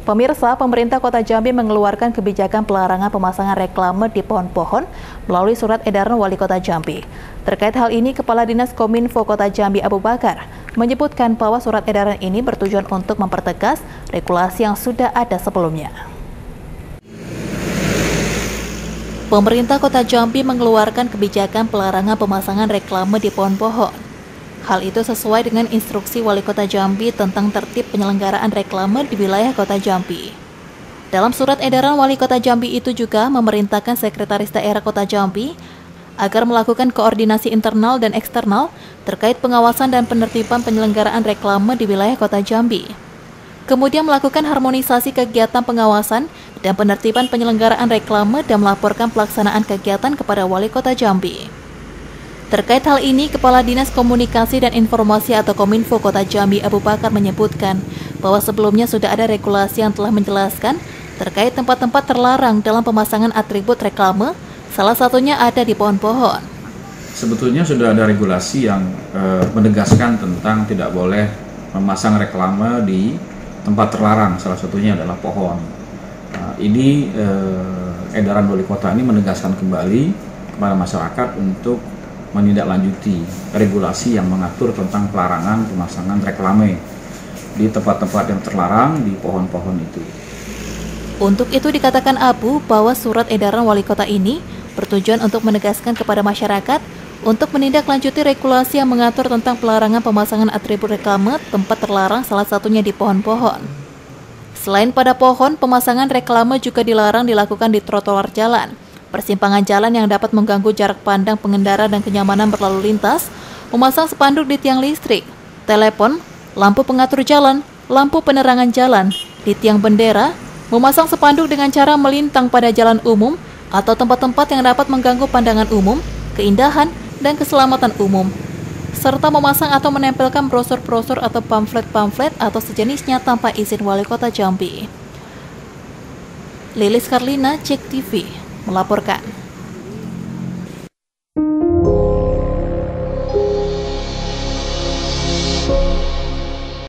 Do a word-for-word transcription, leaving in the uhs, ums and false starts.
Pemirsa, pemerintah Kota Jambi mengeluarkan kebijakan pelarangan pemasangan reklame di pohon-pohon melalui surat edaran Wali Kota Jambi. Terkait hal ini, Kepala Dinas Kominfo Kota Jambi Abu Bakar menyebutkan bahwa surat edaran ini bertujuan untuk mempertegas regulasi yang sudah ada sebelumnya. Pemerintah Kota Jambi mengeluarkan kebijakan pelarangan pemasangan reklame di pohon-pohon. Hal itu sesuai dengan instruksi Wali Kota Jambi tentang tertib penyelenggaraan reklame di wilayah Kota Jambi. Dalam surat edaran Wali Kota Jambi itu juga memerintahkan Sekretaris Daerah Kota Jambi agar melakukan koordinasi internal dan eksternal terkait pengawasan dan penertiban penyelenggaraan reklame di wilayah Kota Jambi. Kemudian melakukan harmonisasi kegiatan pengawasan dan penertiban penyelenggaraan reklame dan melaporkan pelaksanaan kegiatan kepada Wali Kota Jambi. Terkait hal ini, Kepala Dinas Komunikasi dan Informasi atau Kominfo Kota Jambi Abu Bakar menyebutkan bahwa sebelumnya sudah ada regulasi yang telah menjelaskan terkait tempat-tempat terlarang dalam pemasangan atribut reklame, salah satunya ada di pohon-pohon. Sebetulnya sudah ada regulasi yang e, menegaskan tentang tidak boleh memasang reklame di tempat terlarang, salah satunya adalah pohon. Nah, ini e, edaran Wali Kota ini menegaskan kembali kepada masyarakat untuk menindaklanjuti regulasi yang mengatur tentang pelarangan pemasangan reklame di tempat-tempat yang terlarang di pohon-pohon itu. Untuk itu dikatakan Abu bahwa surat edaran Wali Kota ini bertujuan untuk menegaskan kepada masyarakat untuk menindaklanjuti regulasi yang mengatur tentang pelarangan pemasangan atribut reklame tempat terlarang, salah satunya di pohon-pohon. Selain pada pohon, pemasangan reklame juga dilarang dilakukan di trotoar jalan, persimpangan jalan yang dapat mengganggu jarak pandang pengendara dan kenyamanan berlalu lintas, memasang spanduk di tiang listrik, telepon, lampu pengatur jalan, lampu penerangan jalan, di tiang bendera, memasang spanduk dengan cara melintang pada jalan umum atau tempat-tempat yang dapat mengganggu pandangan umum, keindahan, dan keselamatan umum, serta memasang atau menempelkan brosur-brosur atau pamflet-pamflet atau sejenisnya tanpa izin Wali Kota Jambi. Lilis Karlina, Cek T V melaporkan.